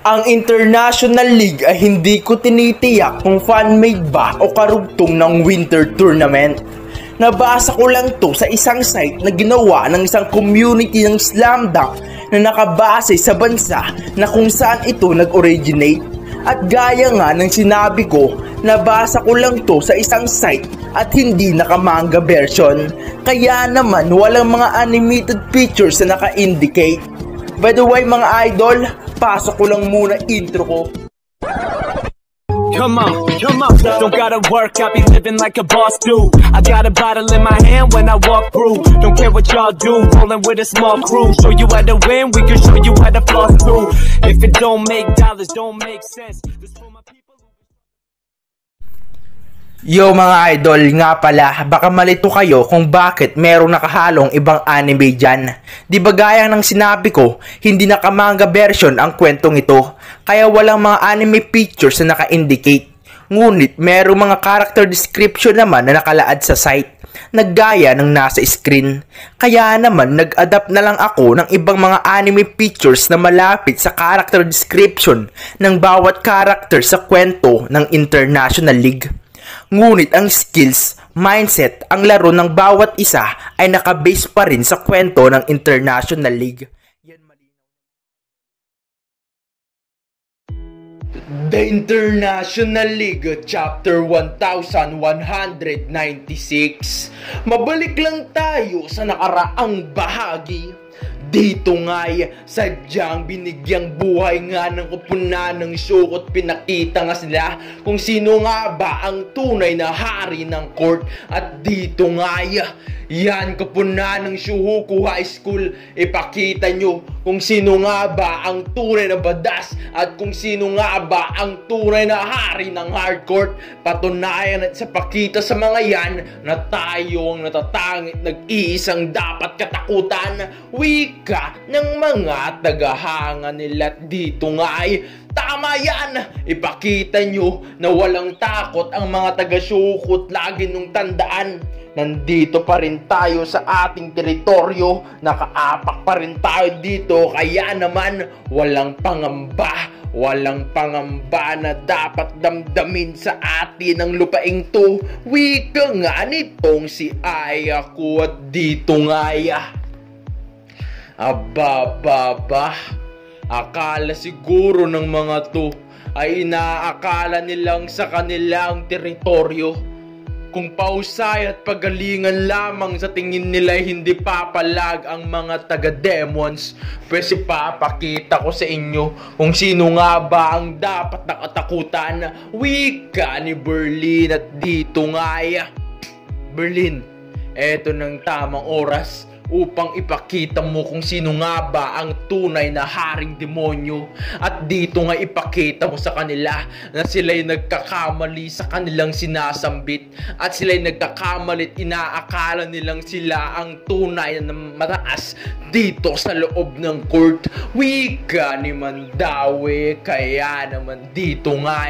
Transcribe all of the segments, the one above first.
Ang International League ay hindi ko tinitiyak kung fan-made ba o karugtong ng winter tournament. Nabasa ko lang to sa isang site na ginawa ng isang community ng slam dunk na nakabase sa bansa na kung saan ito nag-originate. At gaya nga ng sinabi ko, nabasa ko lang to sa isang site at hindi nakamanga version. Kaya naman walang mga animated pictures na naka-indicate. By the way mga idol, pasok ko lang muna intro ko. Come on, don't gotta work, I be living like a boss do. I got a bottle in my hand when I walk through. Don't care what y'all do, rolling with a small crew. Show you how to win, we can show you how to floss too. If it don't make dollars, don't make sense. This for my people. Yo mga idol, nga pala, baka malito kayo kung bakit merong nakahalong ibang anime dyan. Di ba gaya ng sinabi ko, hindi nakamanga version ang kwentong ito, kaya walang mga anime pictures na naka-indicate. Ngunit merong mga character description naman na nakalaad sa site, naggaya ng nasa screen. Kaya naman nag-adapt na lang ako ng ibang mga anime pictures na malapit sa character description ng bawat character sa kwento ng International League. Ngunit ang skills, mindset, ang laro ng bawat isa ay nakabase pa rin sa kwento ng International League. The International League Chapter 1196. Mabalik lang tayo sa nakaraang bahagi. Dito nga'y sadyang binigyang buhay nga ng kupunan ng Shoko at pinakita nga sila kung sino nga ba ang tunay na hari ng court. At dito nga'y yan kupunan ng Shuhoku High School, ipakita nyo kung sino nga ba ang tunay na badas at kung sino nga ba ang tunay na hari ng hardcourt. Patunayan at sa pakita sa mga yan na tayo ang natatangit nag-iisang dapat katakutan, wika ng mga tagahanga nila. Dito nga ay tama yan! Ipakita nyo na walang takot ang mga taga-Shoko. Lagi nung tandaan, nandito pa rin tayo sa ating teritoryo, nakaapak pa rin tayo dito, kaya naman walang pangamba na dapat damdamin sa atin ng lupaing to. Wika nga nitong si Aya ko. At dito nga ababa, akala siguro ng mga to ay inaakala nilang sa kanilang teritoryo. Kung pausay at pagalingan lamang sa tingin nila hindi papalag ang mga taga-demons, pwes ipapakita ko sa inyo kung sino nga ba ang dapat nakatakutan. Wika ni Berlin. At dito nga Berlin, eto ng tamang oras upang ipakita mo kung sino nga ba ang tunay na haring demonyo. At dito nga ipakita mo sa kanila na sila'y nagkakamali sa kanilang sinasambit at sila'y nagkakamali at inaakala nilang sila ang tunay na mataas dito sa loob ng court. Wika ni Mandawi. Kaya naman dito nga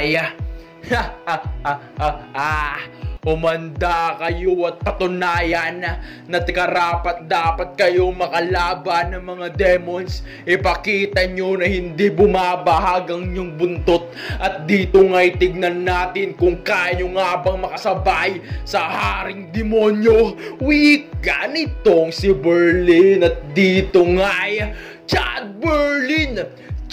umanda kayo at patunayan na karapat dapat kayo makalaban ng mga demons. Ipakita nyo na hindi bumabahag ang inyong buntot. At dito nga'y tignan natin kung kaya nyo nga bang makasabay sa haring demonyo. Wika nitong si Berlin. At dito nga'y Chad Berlin.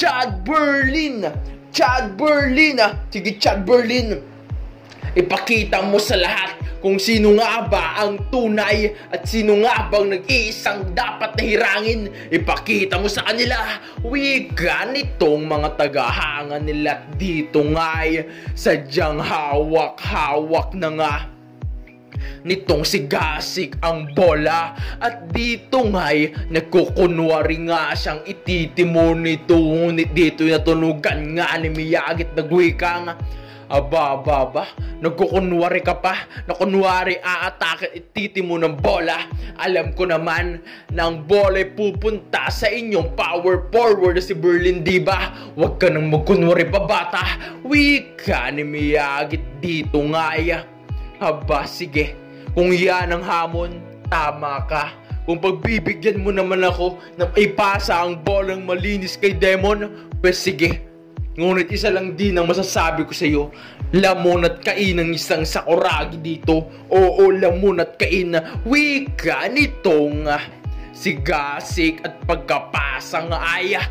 Sige Chad Berlin, ipakita mo sa lahat kung sino nga ba ang tunay at sino nga bang nag-iisang dapat na hirangin. Ipakita mo sa kanila. Wika nitong mga tagahanga nila. Dito nga'y sadyang hawak-hawak na nga nitong si Gasik ang bola. At dito nga'y nagkukunwari nga siyang ititimo nito. Ngunit dito natunugan nga ni Miyagit nagwika nga, aba, nagkukunwari ka pa, na kunwari aatake at ititimo ng bola. Alam ko naman na ang bola ay pupunta sa inyong power forward na si Berlin, diba? Huwag ka nang magkunwari pa bata. Wika ni Miyagi. Dito nga aba, sige, kung yan ang hamon, tama ka. Kung pagbibigyan mo naman ako na ipasa ang bolang malinis kay Demon, pues sige, Ngunit isa lang din ang masasabi ko sa iyo, lamon at kain ng isang Sakuragi dito. Oo, lamon at kain na wika nitong sigasik at pagkapasang aya.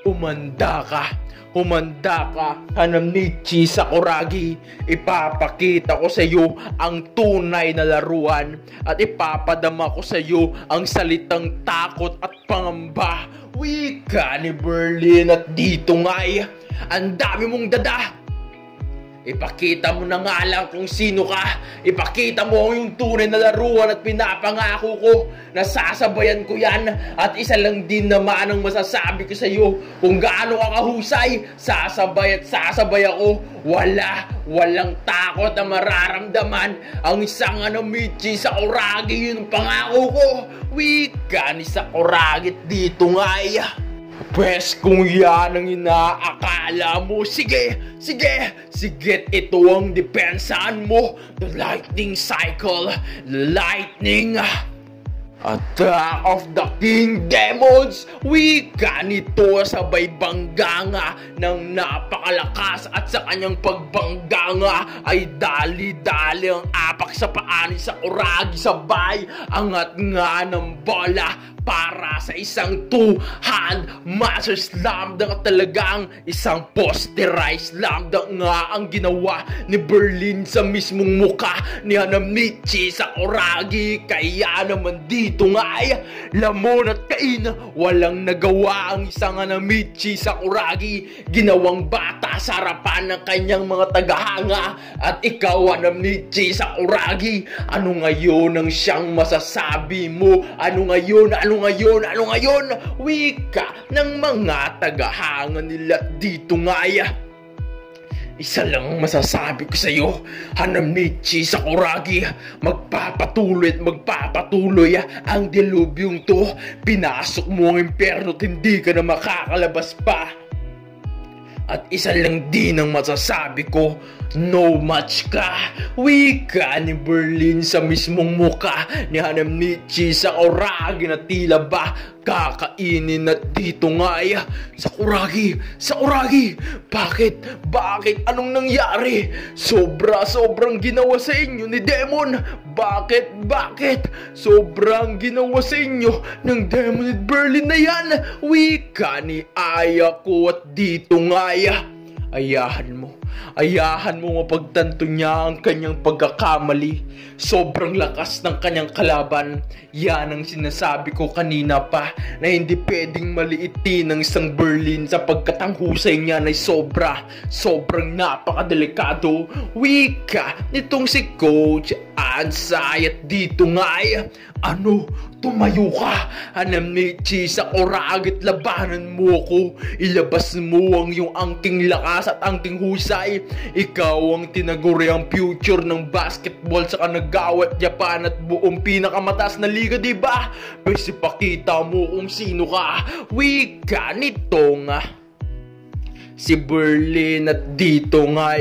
Humanda ka, Hanamichi Sakuragi. Ipapakita ko sa iyo ang tunay na laruan at ipapadama ko sa iyo ang salitang takot at pangamba. Wika ni Berlin at dito nga'y ang dami mong dada. Ipakita mo na nga lang kung sino ka. Ipakita mo yung tunay na laruan at pinapangako ko na sasabayan ko yan. At isa lang din naman ang masasabi ko sa iyo, kung gaano ka kahusay, sasabay at sasabay ako. Walang takot na mararamdaman ang isang Hanamichi Sakuragi. Yun ang pangako ko. Wika ni Sakuragi dito nga'y. Pwes kung yan ang inaakala mo, sige, ito ang depensahan mo. The lightning cycle, the lightning attack of the King Demons. Wika nito sabay bangganga ng napakalakas at sa kanyang pagbangga ay dali-dali ang apak sa paa ni Sakuragi sabay angat nga ng bola para sa isang two-hand master slam dunk at talagang isang posterized slam dunk nga ang ginawa ni Berlin sa mismong muka ni Hanamichi Sakuragi. Kaya naman dito nga ay lamon at kain, walang nagawa ang isang Hanamichi Sakuragi. Ginawang bata sa harapan ng kanyang mga tagahanga. At ikaw, Hanamichi Sakuragi, ano ngayon ang siyang masasabi mo? Ano ngayon? Wika ng mga tagahanga nila dito nga ay. Isa lang masasabi ko sa iyo, Hanamichi Sakuragi, magpapatuloy ang dilubyong to. Pinasok mo ang impyerno at hindi ka na makakalabas pa. At isa lang din ang masasabi ko, no match ka. Wika ni Berlin sa mismong muka ni Hanamichi Sakuragi na tila ba kakainin at dito nga ay. Sakuragi, bakit? Anong nangyari? Sobrang ginawa sa inyo ni Demon. Bakit? Sobrang ginawa sa inyo ng Demon at Berlin na yan. Wika ni Aya ko at dito nga ay. Ayahan mo mapagtanto niya ang kanyang pagkakamali. Sobrang lakas ng kanyang kalaban. Yan ang sinasabi ko kanina pa, na hindi pwedeng maliitin ng isang Berlin sapagkat ang husay niya ay sobrang napakadelikado. Wika nitong si Coach Ansay at dito nga ay. Tumayo ka, Hanamichi Sakuragi, at labanan mo ako. Ilabas mo ang iyong angking lakas at angking husay. Ikaw ang tinaguriang future ng basketball sa Kanagawa at Japan at buong pinakamataas na liga, diba? Pwes ipakita mo kung sino ka. Wika nitong si Berlin at dito nga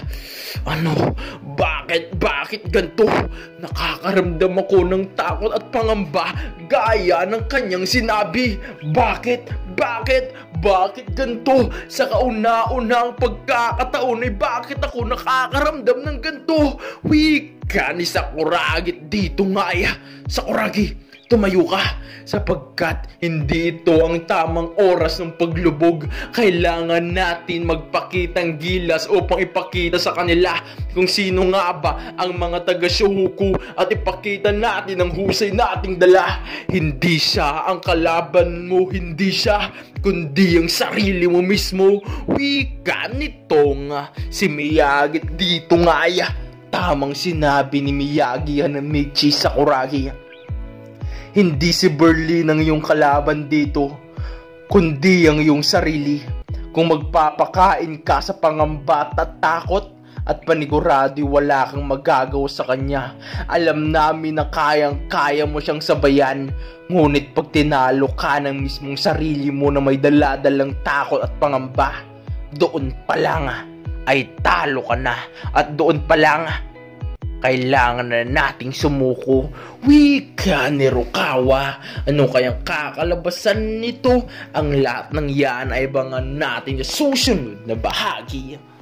bakit ganito? Nakakaramdam ako ng takot at pangamba gaya ng kanyang sinabi. Bakit ganito? Sa kauna-unang pagkakataon ay bakit ako nakakaramdam ng ganito? Wika ni Sakuragi dito nga Sakuragi, tumayo ka sapagkat hindi ito ang tamang oras ng paglubog. Kailangan natin magpakitang gilas upang ipakita sa kanila kung sino nga ba ang mga taga-Shohoku at ipakita natin ang husay nating dala. Hindi siya ang kalaban mo, kundi ang sarili mo mismo. Wika nitong si Miyagi dito nga tamang sinabi ni Miyagi Hanamichi Sakuragi. Hindi si Berlin ang iyong kalaban dito, kundi ang iyong sarili. Kung magpapakain ka sa pangamba at takot at panigurado wala kang magagawa sa kanya. Alam namin na kayang-kaya mo siyang sabayan. Ngunit pag tinalo ka ng mismong sarili mo na may daladalang takot at pangamba, doon pa lang ay talo ka na. At doon pa lang kailangan na nating sumuko. Wika ni Rukawa. Ano kayang kakalabasan nito? Ang lahat ng yan ay abangan natin sa susunod na bahagi.